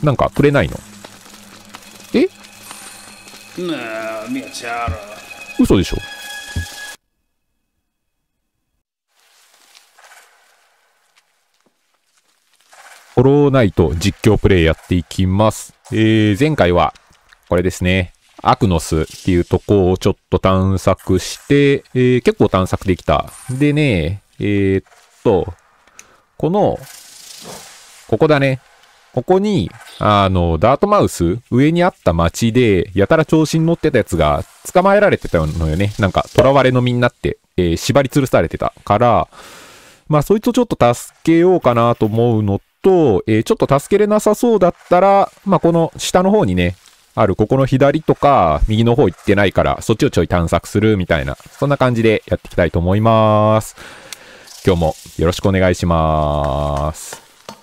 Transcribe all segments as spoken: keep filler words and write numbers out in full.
なんかくれないの？え？嘘でしょ？ホローナイト実況プレイやっていきます。えー、前回はこれですね。アクノスっていうとこをちょっと探索して、えー、結構探索できた。でね、えー、っと、この、ここだね。ここに、あの、ダートマウス、上にあった街で、やたら調子に乗ってたやつが捕まえられてたのよね。なんか、囚われの身になって、えー、縛り吊るされてたから、まあ、そいつをちょっと助けようかなと思うのと、えー、ちょっと助けれなさそうだったら、まあ、この下の方にね、あるここの左とか、右の方行ってないから、そっちをちょい探索するみたいな、そんな感じでやっていきたいと思います。今日もよろしくお願いします。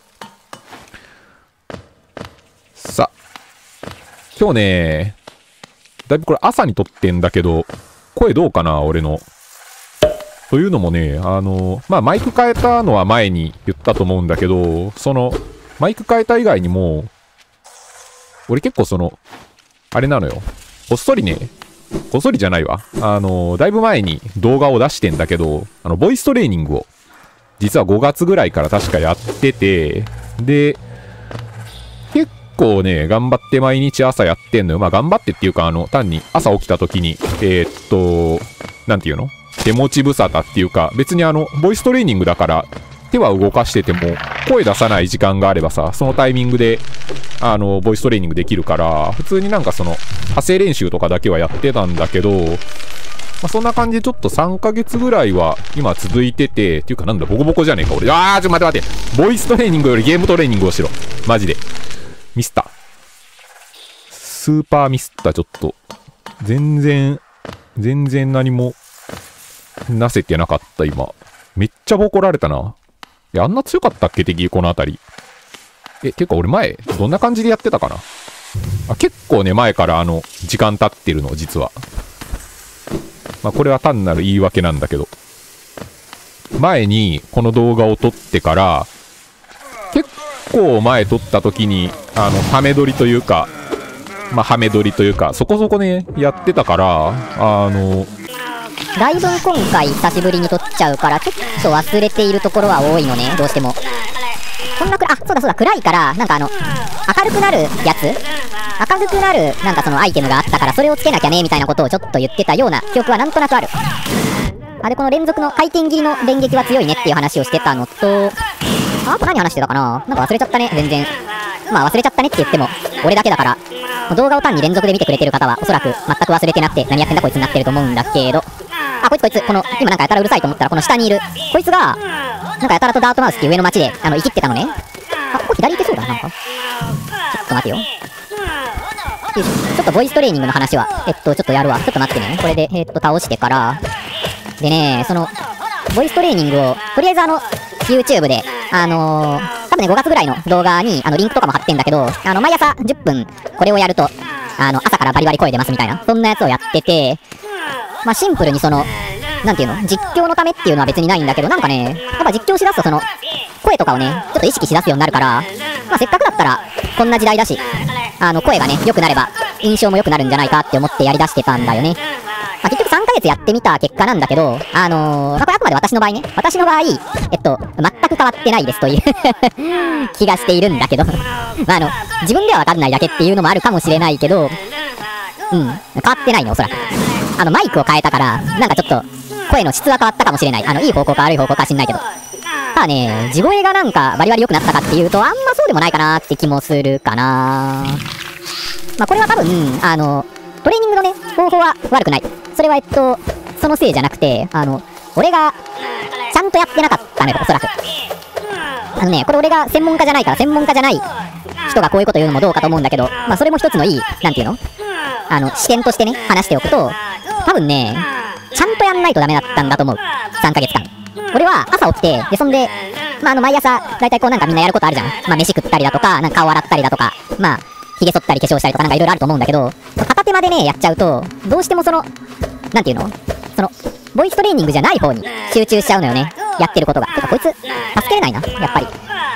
さあ、今日ね、だいぶこれ朝に撮ってんだけど、声どうかな、俺の。というのもね、あの、まあ、マイク変えたのは前に言ったと思うんだけど、その、マイク変えた以外にも、俺結構その、あれなのよ。こっそりね、こっそりじゃないわ。あの、だいぶ前に動画を出してんだけど、あの、ボイストレーニングを、実はごがつぐらいから確かやってて、で、結構ね、頑張って毎日朝やってんのよ。まあ、頑張ってっていうか、あの、単に朝起きた時に、えー、っと、なんていうの？手持ち無沙汰っていうか、別にあの、ボイストレーニングだから、手は動かしてても、声出さない時間があればさ、そのタイミングで、あの、ボイストレーニングできるから、普通になんかその、派生練習とかだけはやってたんだけど、まあ、そんな感じでちょっとさんかげつぐらいは今続いてて、っていうかなんだ、ボコボコじゃねえか、俺。あー、ちょ、待って待って。ボイストレーニングよりゲームトレーニングをしろ。マジで。ミスった。スーパーミスった、ちょっと。全然、全然何も、なせてなかった、今。めっちゃボコられたな。いや、あんな強かったっけ、敵、この辺り。え、てか俺前、どんな感じでやってたかなあ、結構ね、前からあの、時間経ってるの、実は。まあ、これは単なる言い訳なんだけど。前に、この動画を撮ってから、結構前撮った時に、あの、ハメ撮りというか、まあ、ハメ撮りというか、そこそこね、やってたから、あの、 だいぶ今回久しぶりに撮っちゃうからちょっと忘れているところは多いのね、どうしても。こんなくら、あ、そうだそうだ、暗いから、なんかあの、明るくなるやつ明るくなる、なんかそのアイテムがあったから、それをつけなきゃね、みたいなことをちょっと言ってたような記憶はなんとなくある。あれ、この連続の回転切りの連撃は強いねっていう話をしてたのと、あと何話してたかな、なんか忘れちゃったね、全然。まあ忘れちゃったねって言っても、俺だけだから、動画を単に連続で見てくれてる方は、おそらく全く忘れてなくて、何やってんだこいつになってると思うんだけど、あ、こいつこいつ、この、今なんかやたらうるさいと思ったら、この下にいる、こいつが、なんかやたらとダートマウスっていう上の街で、あの、生きってたのね。あ、ここ左行けそうだ、なんか。ちょっと待てよ。よいしょ。ちょっとボイストレーニングの話は、えっと、ちょっとやるわ。ちょっと待ってね。これで、えっと、倒してから、でね、その、ボイストレーニングを、とりあえずあの、YouTube で、あのー、多分ね、ごがつぐらいの動画に、あの、リンクとかも貼ってんだけど、あの、毎朝じゅっぷん、これをやると、あの、朝からバリバリ声出ますみたいな、そんなやつをやってて、まあ、シンプルにその、なんていうの、実況のためっていうのは別にないんだけど、なんかね、やっぱ実況しだすとその、声とかをね、ちょっと意識しだすようになるから、まあ、せっかくだったら、こんな時代だし、あの、声がね、良くなれば、印象も良くなるんじゃないかって思ってやりだしてたんだよね。まあ、結局さんかげつやってみた結果なんだけど、あのー、まあ、これあくまで私の場合ね、私の場合、えっと、全く変わってないですという気がしているんだけどまあ、あの、自分ではわかんないだけっていうのもあるかもしれないけど、うん、変わってないね、おそらく。あの、マイクを変えたから、なんかちょっと、声の質は変わったかもしれない。あの、いい方向か悪い方向か知んないけど。ただね、地声がなんかバリバリ良くなったかっていうと、あんまそうでもないかなって気もするかな。まあ、これは多分、あの、トレーニングのね、方法は悪くない。それはえっと、そのせいじゃなくて、あの、俺が、ちゃんとやってなかったのよ、おそらく。あのね、これ俺が専門家じゃないから、専門家じゃない人がこういうこと言うのもどうかと思うんだけど、まあ、それも一つのいい、なんていうのあの、視点としてね、話しておくと、多分ね、ちゃんとやんないとダメだったんだと思う。さんかげつかん。俺は朝起きて、で、そんで、まあ、あの、毎朝、だいたいこうなんかみんなやることあるじゃん。まあ、飯食ったりだとか、なんか顔洗ったりだとか、まあ、髭剃ったり化粧したりとかなんかいろいろあると思うんだけど、片手間でね、やっちゃうと、どうしてもその、なんていうのその、ボイストレーニングじゃない方に集中しちゃうのよね。やってることが。てか、こいつ、助けれないな、やっぱり。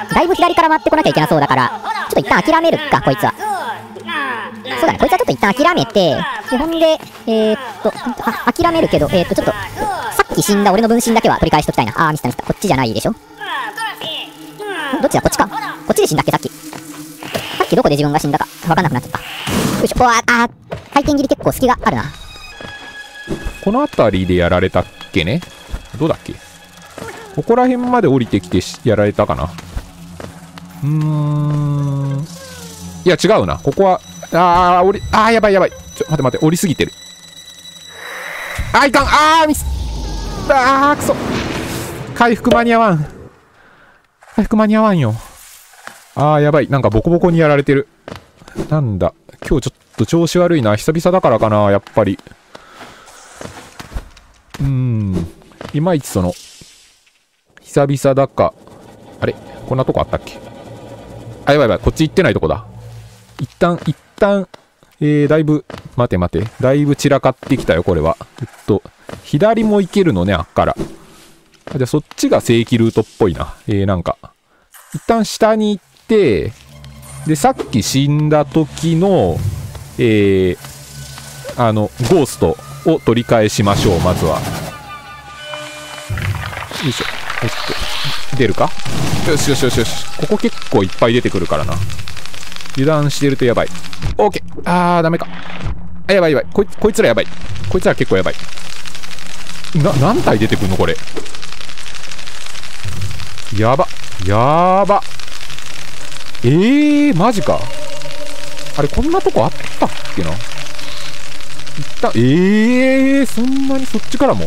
だいぶ左から回ってこなきゃいけなそうだから、ちょっと一旦諦めるか、こいつは。そうだね、こいつはちょっと一旦諦めて、で、ほんで、えー、っと、あ、諦めるけど、えー、っと、ちょっと、さっき死んだ俺の分身だけは取り返しときたいな。あー、ミスったミスった。こっちじゃないでしょ。どっちだ、こっちか。こっちで死んだっけ、さっき。さっきどこで自分が死んだか、わかんなくなっちゃった。よいしょ、おー、あー、回転切り結構隙があるな。 この辺りでやられたっけね。どうだっけ。ここら辺まで降りてきてやられたかな。うーん。いや、違うな。ここは、あー、降り、あー、やばいやばい。ちょ、待って待って、降りすぎてる。あー、いかん。あー、ミス。あー、くそ。回復間に合わん。回復間に合わんよ。あー、やばい。なんかボコボコにやられてる。なんだ。今日ちょっと調子悪いな。久々だからかな、やっぱり。うーん。いまいちその、久々だか。あれこんなとこあったっけ。あ、やばいやばい。こっち行ってないとこだ。一旦、一旦、えー、だいぶ、待て待て。だいぶ散らかってきたよ、これは。えっと、左も行けるのね、あっから。あ、じゃあそっちが正規ルートっぽいな。えー、なんか。一旦下に行って、で、さっき死んだ時の、えー、あの、ゴーストを取り返しましょう、まずは。よいしょ。えっと、出るか？よしよしよしよし。ここ結構いっぱい出てくるからな。油断してるとやばい。オーケー。あー、ダメか。あ、やばいやばい。こい、こいつらやばい。こいつら結構やばい。な、何体出てくんのこれ。やば。やば。えー、マジか。あれ、こんなとこあったっけな。一旦、えー、そんなにそっちからも。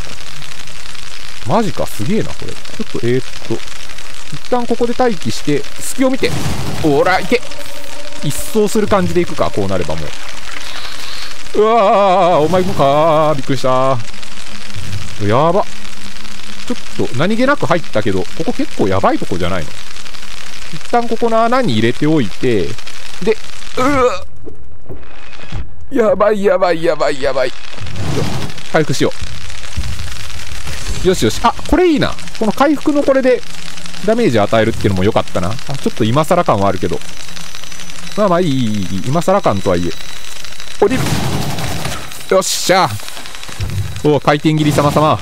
マジか、すげえな、これ。ちょっと、えー、っと、一旦ここで待機して、隙を見て。おら、いけ。一掃する感じでいくか、こうなればもう。うわー、お前もかー。びっくりしたー。やば。ちょっと、何気なく入ったけど、ここ結構やばいとこじゃないの。一旦ここの穴に入れておいて、で、うーやばいやばいやばいやばい。回復しよう。よしよし。あ、これいいな。この回復のこれでダメージ与えるっていうのも良かったな。あ、ちょっと今更感はあるけど。まあまあいい、いい、いい。今更感とはいえ。降りる。よっしゃ。おお、回転切り様様。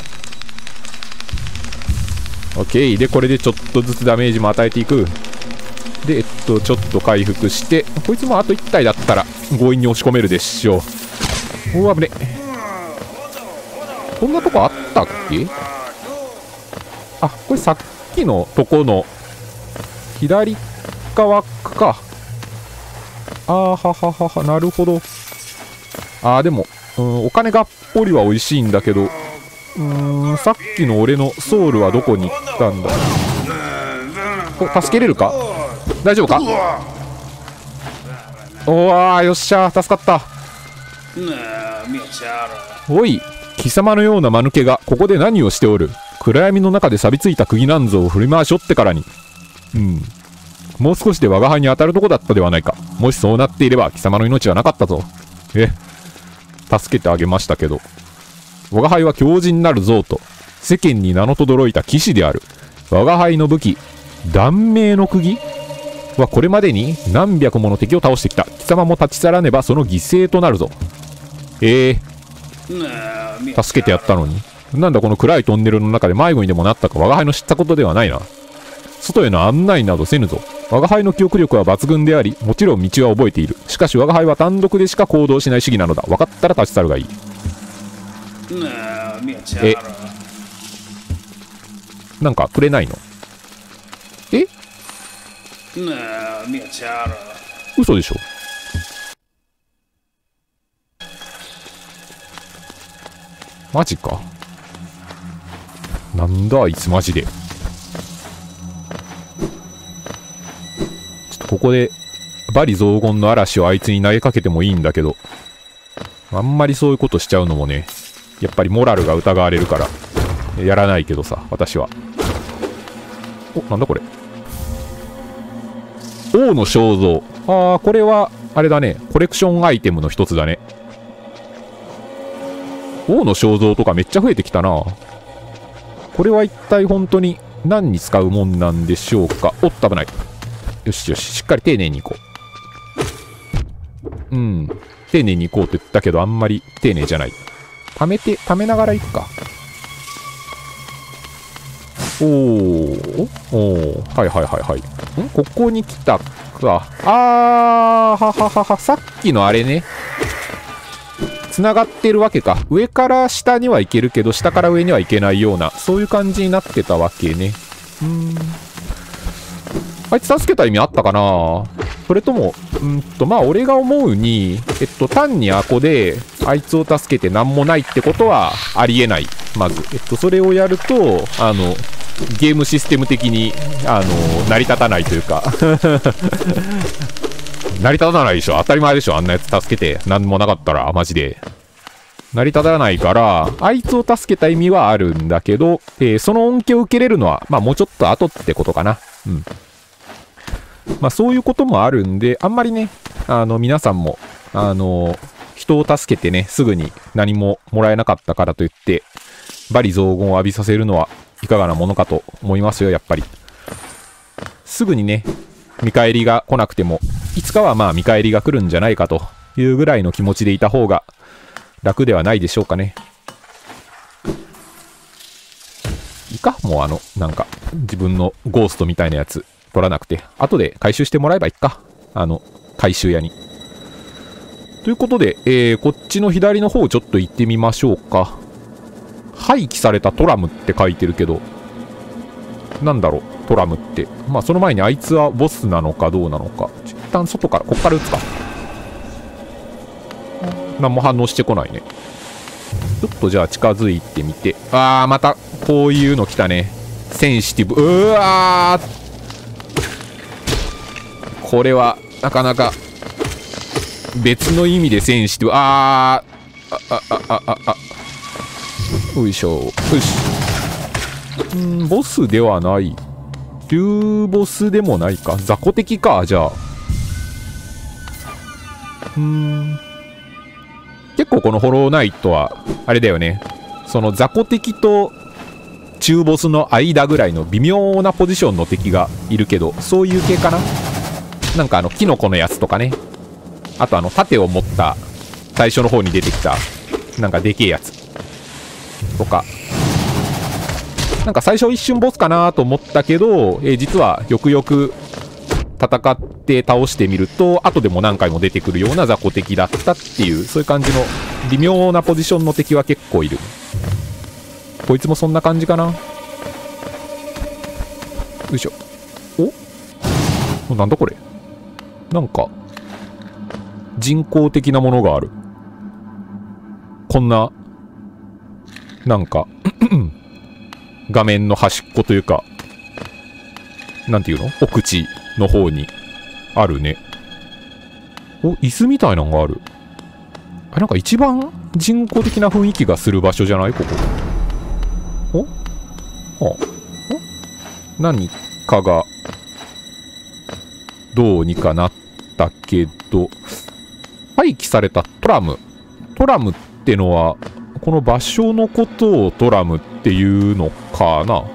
オッケー。で、これでちょっとずつダメージも与えていく。で、えっと、ちょっと回復して、こいつもあといち体だったら強引に押し込めるでしょう。おお、危ね。こんなとこあったっけ。あ、これさっきのとこの左側か。あーはははは、なるほど。あーでも、うん、お金がっぽりは美味しいんだけど、うーん、さっきの俺のソウルはどこに行ったんだ。お、助けれるか。大丈夫か。おー、よっしゃー、助かった。おい、貴様のような間抜けがここで何をしておる。暗闇の中で錆びついた釘なんぞを振り回しおってからに。うん。もう少しで我が輩に当たるとこだったではないか。もしそうなっていれば貴様の命はなかったぞ。え、助けてあげましたけど。我が輩は強靭なる像と、世間に名の轟いた騎士である。我が輩の武器、断命の釘はこれまでに何百もの敵を倒してきた。貴様も立ち去らねばその犠牲となるぞ。えー、助けてやったのに。なんだこの暗いトンネルの中で迷子にでもなったか我が輩の知ったことではないな。外への案内などせぬぞ。我が輩の記憶力は抜群であり、もちろん道は覚えている。しかし我が輩は単独でしか行動しない主義なのだ。分かったら立ち去るがいい。え、なんかくれないの。え、嘘でしょ。マジか。なんだあいつマジで。ちょっとここで罵詈雑言の嵐をあいつに投げかけてもいいんだけど、あんまりそういうことしちゃうのもね、やっぱりモラルが疑われるからやらないけどさ、私は。お、なんだこれ。王の肖像。ああ、これはあれだね、コレクションアイテムの一つだね。王の肖像とかめっちゃ増えてきたな。これは一体本当に何に使うもんなんでしょうか。おっと、危ない。よしよし、しっかり丁寧にいこう。うん。丁寧にいこうって言ったけど、あんまり丁寧じゃない。溜めて、溜めながらいくか。おー。おー。はいはいはいはい。んここに来たか。あー、はははは。さっきのあれね。繋がってるわけか。上から下には行けるけど、下から上には行けないような、そういう感じになってたわけね。うーん。あいつ助けた意味あったかな？それとも、うんと、まあ、俺が思うに、えっと、単にアコで、あいつを助けて何もないってことはありえない。まず。えっと、それをやると、あの、ゲームシステム的に、あの、成り立たないというか、成り立たないでしょ。当たり前でしょ。あんなやつ助けて何もなかったら、マジで。成り立たないから、あいつを助けた意味はあるんだけど、えー、その恩恵を受けれるのは、まあもうちょっと後ってことかな。うん。まあそういうこともあるんで、あんまりね、あの、皆さんも、あの、人を助けてね、すぐに何ももらえなかったからといって、罵詈雑言を浴びさせるのはいかがなものかと思いますよ、やっぱり。すぐにね、見返りが来なくても、いつかはまあ見返りが来るんじゃないかというぐらいの気持ちでいた方が楽ではないでしょうかね。いいかもうあの、なんか、自分のゴーストみたいなやつ取らなくて、後で回収してもらえばいいか。あの、回収屋に。ということで、えー、こっちの左の方ちょっと行ってみましょうか。廃棄されたトラムって書いてるけど、なんだろう、トラムって。まあ、その前にあいつはボスなのかどうなのか。一旦外から、こっから撃つか。何も反応してこないね。ちょっとじゃあ近づいてみて。あー、また、こういうの来たね。センシティブ。うわー。これは、なかなか、別の意味でセンシティブ。あー。あ、あ、あ、あ、あ。よいしょ。よし。んー、ボスではない。竜ボスでもないか。雑魚敵か、じゃあ。うーん。結構このホローナイトは、あれだよね。その雑魚敵と中ボスの間ぐらいの微妙なポジションの敵がいるけど、そういう系かな。なんかあの、キノコのやつとかね。あとあの、盾を持った、最初の方に出てきた、なんかでけえやつ。とか。なんか最初一瞬ボスかなと思ったけど、えー、実はよくよく戦って倒してみると、後でも何回も出てくるような雑魚敵だったっていう、そういう感じの微妙なポジションの敵は結構いる。こいつもそんな感じかな。よいしょ。お？なんだこれ？なんか、人工的なものがある。こんな、なんか、画面の端っこというか、なんていうの？奥地の方にあるね。お、椅子みたいなのがある。あ、なんか一番人工的な雰囲気がする場所じゃない？ここ。お？あ、お？何かが、どうにかなったけど、廃棄されたトラム。トラムってのは、この場所のことをトラムっていうのかな？ん？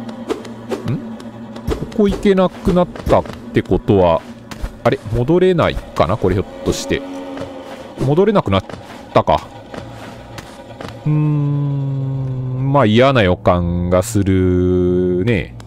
ここ行けなくなったってことは、あれ？戻れないかな？これひょっとして。戻れなくなったか。うーん、まあ嫌な予感がするね。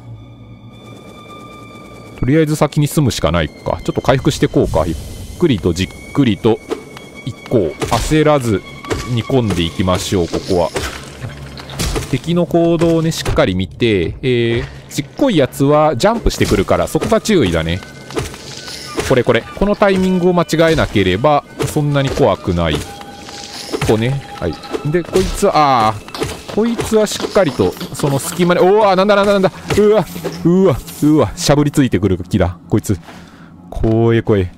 とりあえず先に進むしかないか。ちょっと回復してこうか。ゆっくりとじっくりと行こう。焦らず煮込んでいきましょう、ここは。敵の行動をね、しっかり見て、えー、ちっこいやつはジャンプしてくるから、そこが注意だね。これこれ。このタイミングを間違えなければ、そんなに怖くない。ここね。はい。で、こいつは、あー、こいつはしっかりと、その隙間に、おー、なんだなんだなんだ、うわ、うわ、うわ、しゃぶりついてくる気だ、こいつ。怖え怖え。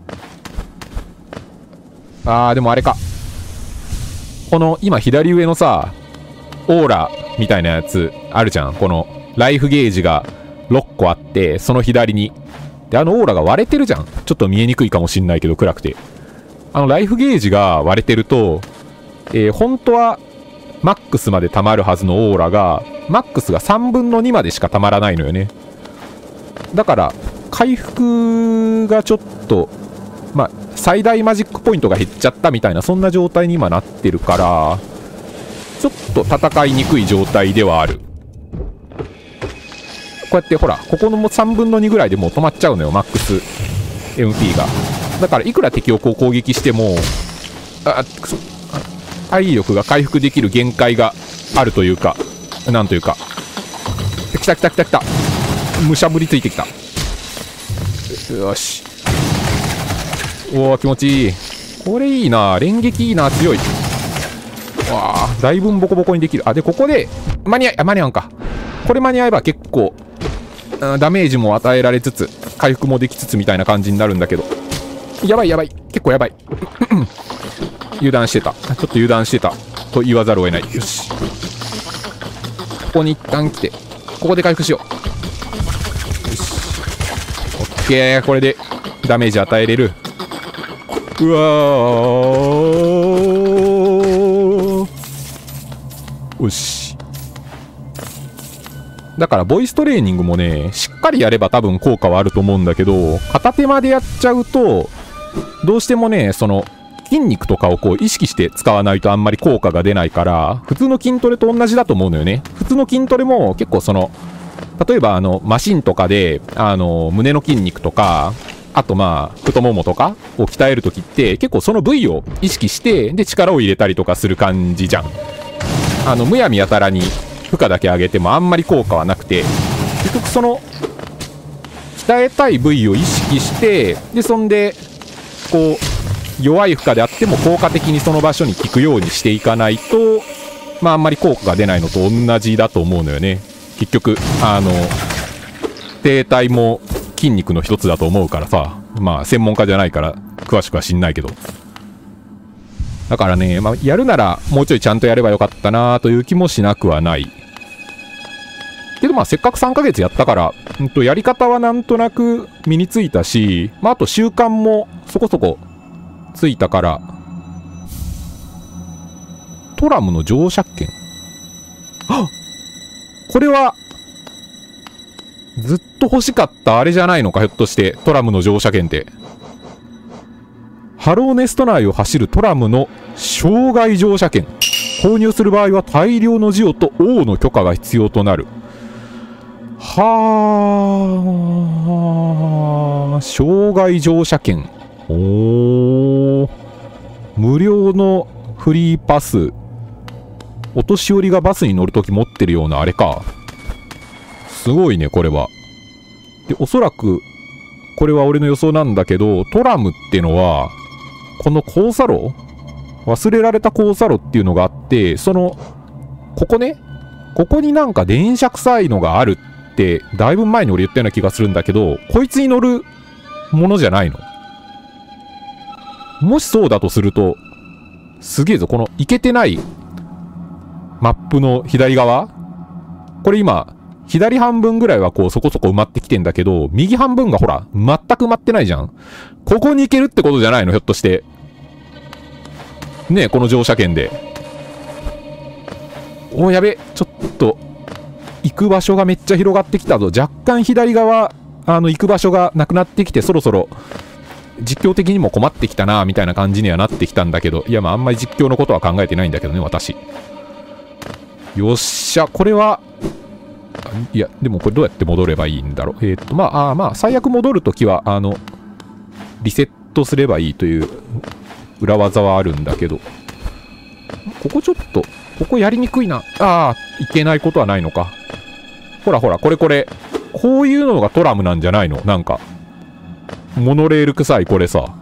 あー、でもあれか。この、今左上のさ、オーラみたいなやつあるじゃん。このライフゲージがろっこあって、その左に。で、あのオーラが割れてるじゃん。ちょっと見えにくいかもしんないけど、暗くて。あのライフゲージが割れてると、えー、本当はマックスまで溜まるはずのオーラが、マックスがさんぶんのにまでしか溜まらないのよね。だから、回復がちょっと、まあ、最大マジックポイントが減っちゃったみたいな、そんな状態に今なってるから、ちょっと戦いにくい状態ではある。こうやってほら、ここのもさんぶんのにぐらいでもう止まっちゃうのよ、マックス エムピー が。だから、いくら敵をこう攻撃しても、あ、くそ、体力が回復できる限界があるというか、なんというか。来た来た来た来た。むしゃぶりついてきた。よし。おお、気持ちいい。これいいな。連撃いいな。強い。わあ、だいぶんボコボコにできる。あ、で、ここで、間に合い、あ、間に合うんか。これ間に合えば結構、うん、ダメージも与えられつつ、回復もできつつみたいな感じになるんだけど。やばいやばい。結構やばい。油断してた。ちょっと油断してた。と言わざるを得ない。よし。ここに一旦来て、ここで回復しよう。よし。オッケー。これでダメージ与えれる。うわー。よし。だからボイストレーニングもね、しっかりやれば多分効果はあると思うんだけど、片手間でやっちゃうと、どうしてもね、その、筋肉とかをこう意識して使わないとあんまり効果が出ないから、普通の筋トレと同じだと思うのよね。普通の筋トレも結構その、例えばあの、マシンとかで、あの、胸の筋肉とか、あとまあ、太ももとかを鍛えるときって、結構その部位を意識して、で、力を入れたりとかする感じじゃん。あの、むやみやたらに負荷だけ上げてもあんまり効果はなくて、結局その、鍛えたい部位を意識して、で、そんで、こう、弱い負荷であっても効果的にその場所に効くようにしていかないと、まああんまり効果が出ないのと同じだと思うのよね。結局、あの、低体も筋肉の一つだと思うからさ、まあ専門家じゃないから詳しくは知んないけど。だからね、まあやるならもうちょいちゃんとやればよかったなという気もしなくはない。けどまあせっかくさんかげつやったから、うんとやり方はなんとなく身についたし、まああと習慣もそこそこついたから、トラムの乗車券。はっ！これは、ずっと欲しかったあれじゃないのか、ひょっとして、トラムの乗車券って。ハローネスト内を走るトラムの障害乗車券。購入する場合は大量のジオと王の許可が必要となる。はあ、障害乗車券。おー、無料のフリーパス。お年寄りがバスに乗るとき持ってるようなあれか。すごいね、これは。で、おそらく、これは俺の予想なんだけど、トラムってのは、この交差路忘れられた交差路っていうのがあって、その、ここね、ここになんか電車臭いのがあるって、だいぶ前に俺言ったような気がするんだけど、こいつに乗るものじゃないの。もしそうだとすると、すげえぞ、このイケてないマップの左側これ今、左半分ぐらいはこうそこそこ埋まってきてんだけど、右半分がほら、全く埋まってないじゃん。ここに行けるってことじゃないのひょっとして。ねえ、この乗車券で。おー、やべ。ちょっと、行く場所がめっちゃ広がってきたぞ。若干左側、あの、行く場所がなくなってきて、そろそろ、実況的にも困ってきたなみたいな感じにはなってきたんだけど、いやまああんまり実況のことは考えてないんだけどね、私。よっしゃ、これは、いや、でもこれどうやって戻ればいいんだろう。えー、っと、まあ、あまあ、最悪戻るときは、あの、リセットすればいいという裏技はあるんだけど、ここちょっと、ここやりにくいな。ああ、いけないことはないのか。ほらほら、これこれ、こういうのがトラムなんじゃないのなんか。モノレール臭いこれさ。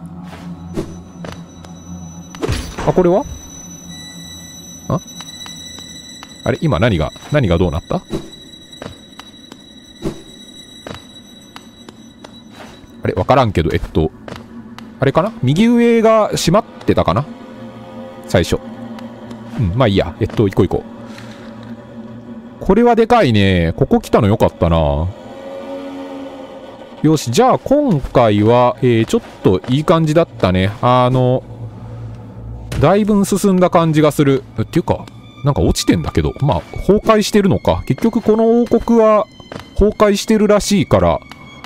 あ、これはああれ今何が、何がどうなった？あれわからんけど、えっと、あれかな右上が閉まってたかな最初。うん、まあいいや。えっと、行こう行こう。これはでかいね。ここ来たのよかったな。よし、じゃあ今回は、えー、ちょっといい感じだったね。あの、だいぶ進んだ感じがする。っていうか、 なんか落ちてんだけど。まあ、崩壊してるのか。結局この王国は崩壊してるらしいから、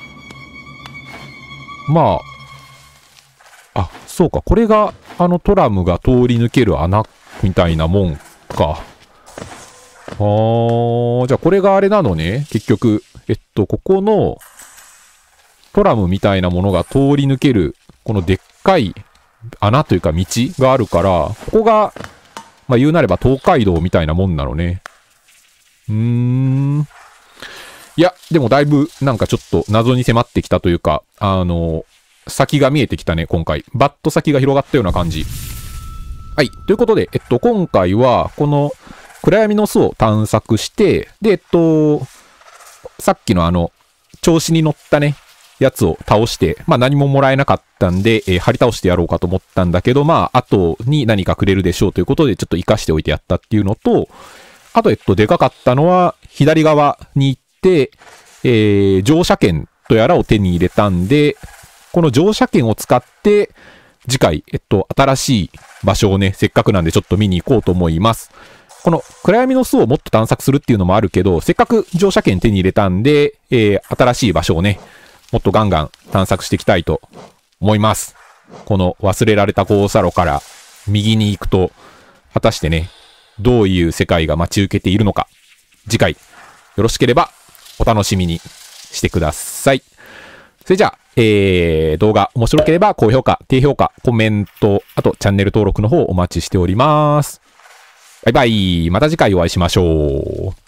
まあ、あ、そうか。これが、あのトラムが通り抜ける穴みたいなもんか。あー、じゃあこれがあれなのね。結局、えっと、ここのトラムみたいなものが通り抜ける、このでっかい穴というか道があるから、ここが、まあ言うなれば東海道みたいなもんなのね。うーん。いや、でもだいぶなんかちょっと謎に迫ってきたというか、あの、先が見えてきたね、今回。バッと先が広がったような感じ。はい。ということで、えっと、今回は、この暗闇の巣を探索して、で、えっと、さっきのあの、調子に乗ったね、やつを倒して、まあ何ももらえなかったんで、えー、張り倒してやろうかと思ったんだけど、まあ後に何かくれるでしょうということでちょっと活かしておいてやったっていうのと、あとえっとでかかったのは左側に行って、えー、乗車券とやらを手に入れたんで、この乗車券を使って次回、えっと新しい場所をね、せっかくなんでちょっと見に行こうと思います。この暗闇の巣をもっと探索するっていうのもあるけど、せっかく乗車券手に入れたんで、えー、新しい場所をね、もっとガンガン探索していきたいと思います。この忘れられた交差路から右に行くと、果たしてね、どういう世界が待ち受けているのか、次回よろしければお楽しみにしてください。それじゃあ、えー、動画面白ければ高評価、低評価、コメント、あとチャンネル登録の方お待ちしております。バイバイ。また次回お会いしましょう。